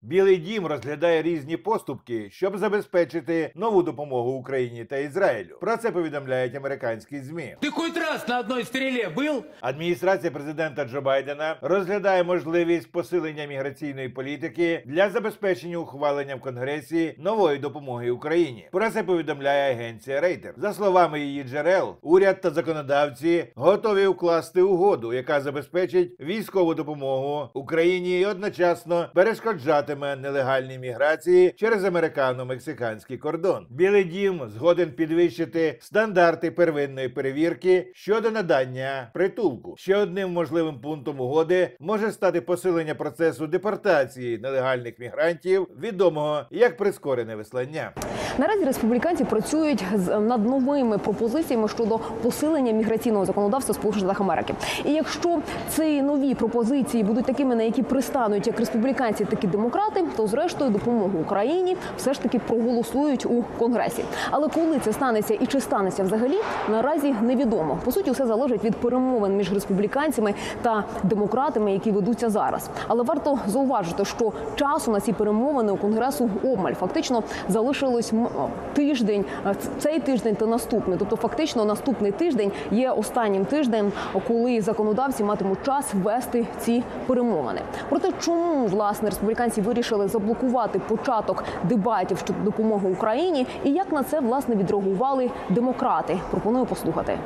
Білий дім розглядає різні поступки, щоб забезпечити нову допомогу Україні та Ізраїлю. Про це повідомляють американські ЗМІ. Ти хоч раз на одній стрілі був? Адміністрація президента Джо Байдена розглядає можливість посилення міграційної політики для забезпечення ухвалення в Конгресі нової допомоги Україні. Про це повідомляє агенція Рейтер. За словами її джерел, уряд та законодавці готові укласти угоду, яка забезпечить військову допомогу Україні і одночасно перешкоджатиме нелегальній міграції через американо-мексиканський кордон. Білий дім згоден підвищити стандарти первинної перевірки щодо надання притулку. Ще одним можливим пунктом угоди може стати посилення процесу депортації нелегальних мігрантів, відомого як прискорене вислання. Наразі республіканці працюють над новими пропозиціями щодо посилення міграційного законодавства Сполучених Штатів Америки. І якщо ці нові пропозиції будуть такими, на які пристануть як республіканці, так і демократи, то зрештою допомогу Україні все ж таки проголосують у Конгресі. Але коли це станеться і чи станеться взагалі, наразі невідомо. По суті, все залежить від перемовин між республіканцями та демократами, які ведуться зараз. Але варто зауважити, що часу на ці перемовини у Конгресу обмаль. Фактично залишилось тиждень, цей тиждень та наступний. Тобто фактично наступний тиждень є останнім тижнем, коли законодавці матимуть час вести ці перемовини. Проте чому, власне, республіканці вирішили заблокувати початок дебатів щодо допомоги Україні і як на це, власне, відреагували демократи? Пропоную послухати.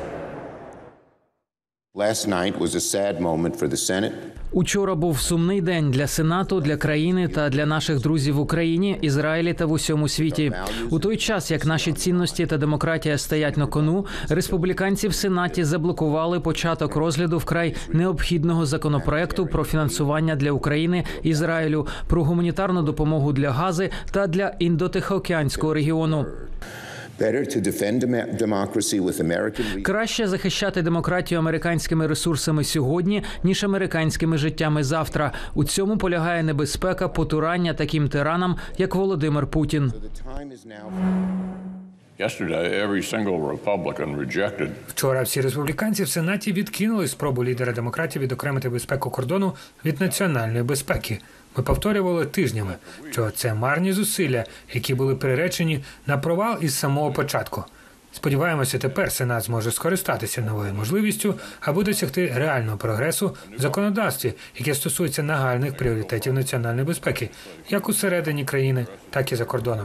Учора був сумний день для Сенату, для країни та для наших друзів в Україні, Ізраїлі та в усьому світі. У той час, як наші цінності та демократія стоять на кону, республіканці в Сенаті заблокували початок розгляду вкрай необхідного законопроекту про фінансування для України, Ізраїлю, про гуманітарну допомогу для Гази та для Індотихоокеанського регіону. Краще захищати демократію американськими ресурсами сьогодні, ніж американськими життями завтра. У цьому полягає небезпека потурання таким тиранам, як Володимир Путін. Вчора всі республіканці в Сенаті відкинули спробу лідера демократів відокремити безпеку кордону від національної безпеки. Ми повторювали тижнями, що це марні зусилля, які були приречені на провал із самого початку. Сподіваємося, тепер Сенат зможе скористатися новою можливістю, аби досягти реального прогресу в законодавстві, яке стосується нагальних пріоритетів національної безпеки, як усередині країни, так і за кордоном.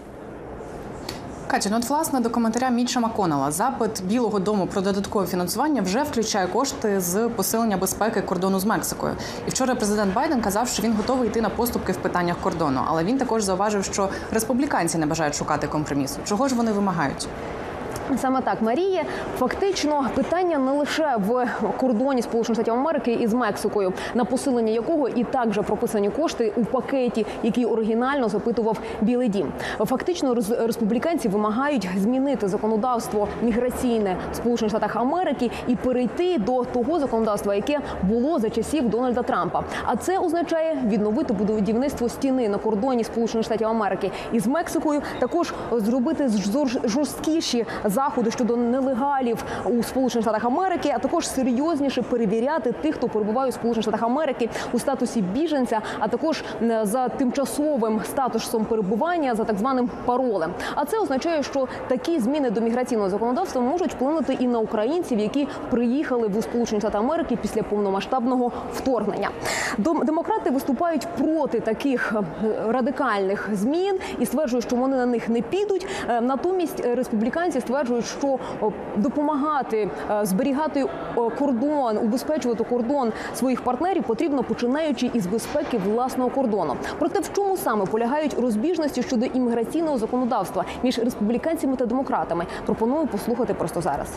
Катя, от, власне, до коментаря Мітча МакКоннелла. Запит Білого дому про додаткове фінансування вже включає кошти з посилення безпеки кордону з Мексикою. І вчора президент Байден казав, що він готовий йти на поступки в питаннях кордону. Але він також зауважив, що республіканці не бажають шукати компромісу. Чого ж вони вимагають? Саме так, Марія. Фактично, питання не лише в кордоні Сполучених Штатів Америки із Мексикою, на посилення якого і так же прописані кошти у пакеті, який оригінально запитував Білий дім. Фактично, республіканці вимагають змінити законодавство міграційне в Сполучених Штатах Америки і перейти до того законодавства, яке було за часів Дональда Трампа. А це означає відновити будівництво стіни на кордоні Сполучених Штатів Америки із Мексикою, також зробити жорсткіші заходи щодо нелегалів у Сполучених Штатах Америки, а також серйозніше перевіряти тих, хто перебуває у Сполучених Штатах Америки у статусі біженця, а також за тимчасовим статусом перебування, за так званим паролем. А це означає, що такі зміни до міграційного законодавства можуть вплинути і на українців, які приїхали в Сполучені Штати Америки після повномасштабного вторгнення. Демократи виступають проти таких радикальних змін і стверджують, що вони на них не підуть. Натомість республіканці стверджують, що допомагати зберігати кордон, убезпечувати кордон своїх партнерів потрібно, починаючи із безпеки власного кордону. Проте в чому саме полягають розбіжності щодо імміграційного законодавства між республіканцями та демократами? Пропоную послухати просто зараз.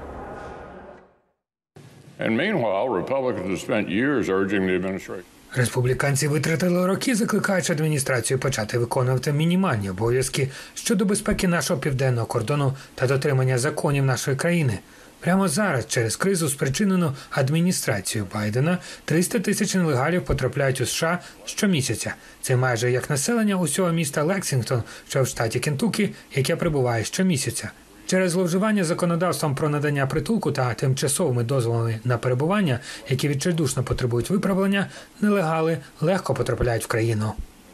Республіканці витратили роки, закликаючи адміністрацію почати виконувати мінімальні обов'язки щодо безпеки нашого південного кордону та дотримання законів нашої країни. Прямо зараз, через кризу, спричинену адміністрацією Байдена, 300 тисяч нелегалів потрапляють у США щомісяця. Це майже як населення усього міста Лексінгтон, що в штаті Кентукі, яке прибуває щомісяця. Через зловживання законодавством про надання притулку та тимчасовими дозволами на перебування, які відчайдушно потребують виправлення, нелегали легко потрапляють в країну.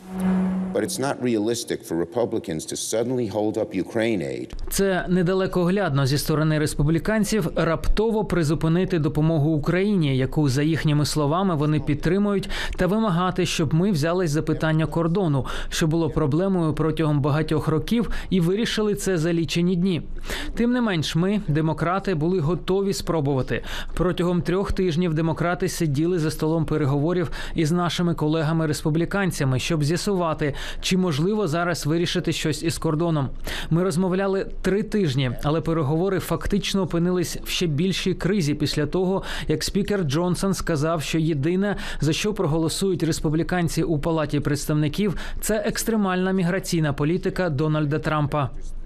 But it's not realistic for Republicans to suddenly hold up Ukraine aid. Це недалекоглядно зі сторони республіканців раптово призупинити допомогу Україні, яку, за їхніми словами, вони підтримують, та вимагати, щоб ми взялись за питання кордону, що було проблемою протягом багатьох років, і вирішили це за лічені дні. Тим не менш, ми, демократи, були готові спробувати. Протягом 3 тижнів демократи сиділи за столом переговорів із нашими колегами-республіканцями, щоб з'ясувати, чи можливо зараз вирішити щось із кордоном. Ми розмовляли 3 тижні, але переговори фактично опинились в ще більшій кризі після того, як спікер Джонсон сказав, що єдине, за що проголосують республіканці у Палаті представників, це екстремальна міграційна політика Дональда Трампа.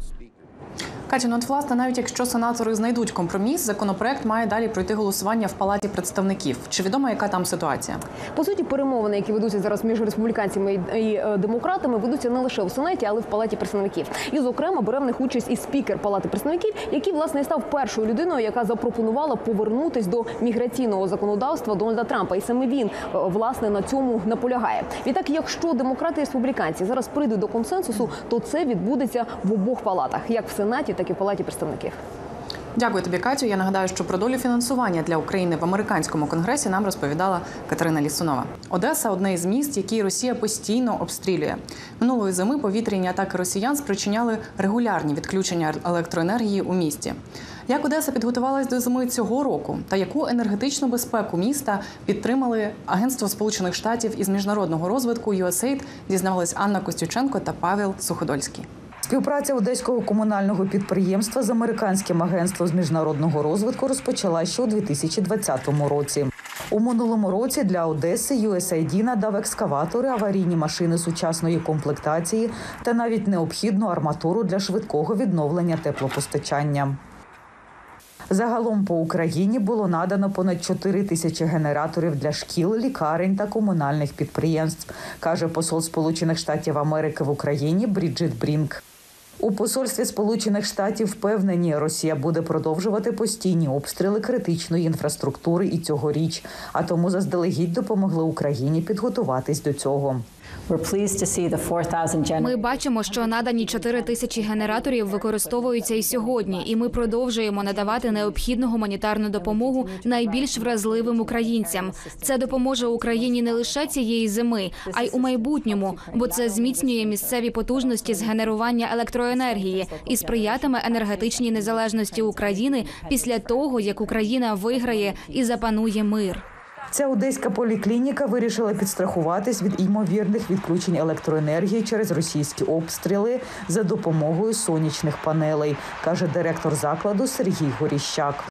Катю, ну от, власне, навіть якщо сенатори знайдуть компроміс, законопроект має далі пройти голосування в Палаті представників. Чи відомо, яка там ситуація? По суті, перемовини, які ведуться зараз між республіканцями і демократами, ведуться не лише в Сенаті, але й в Палаті представників. І, зокрема, бере в них участь і спікер Палати представників, який, власне, став першою людиною, яка запропонувала повернутись до міграційного законодавства Дональда Трампа. І саме він, власне, на цьому наполягає. Відтак, якщо демократи і республіканці зараз прийдуть до консенсусу, то це відбудеться в обох палатах, як в Сенаті, так і в Палаті представників. Дякую тобі, Катю. Я нагадаю, що про долю фінансування для України в американському конгресі нам розповідала Катерина Лісунова. Одеса – одне із міст, які Росія постійно обстрілює. Минулої зими повітряні атаки росіян спричиняли регулярні відключення електроенергії у місті. Як Одеса підготувалась до зими цього року та яку енергетичну безпеку міста підтримали Агентство Сполучених Штатів із міжнародного розвитку USAID, дізнавались Анна Костюченко та Павел Суходольський. Співпраця одеського комунального підприємства з американським агентством з міжнародного розвитку розпочалася ще у 2020 році. У минулому році для Одеси USAID надав екскаватори, аварійні машини сучасної комплектації та навіть необхідну арматуру для швидкого відновлення теплопостачання. Загалом по Україні було надано понад 4 тисячі генераторів для шкіл, лікарень та комунальних підприємств, каже посол Сполучених Штатів Америки в Україні Бріджит Брінк. У посольстві Сполучених Штатів впевнені, Росія буде продовжувати постійні обстріли критичної інфраструктури і цьогоріч, а тому заздалегідь допомогли Україні підготуватись до цього. Ми бачимо, що надані 4 тисячі генераторів використовуються і сьогодні, і ми продовжуємо надавати необхідну гуманітарну допомогу найбільш вразливим українцям. Це допоможе Україні не лише цієї зими, а й у майбутньому, бо це зміцнює місцеві потужності з генерування електроенергії і сприятиме енергетичній незалежності України після того, як Україна виграє і запанує мир. Ця одеська поліклініка вирішила підстрахуватись від ймовірних відключень електроенергії через російські обстріли за допомогою сонячних панелей, каже директор закладу Сергій Горіщак.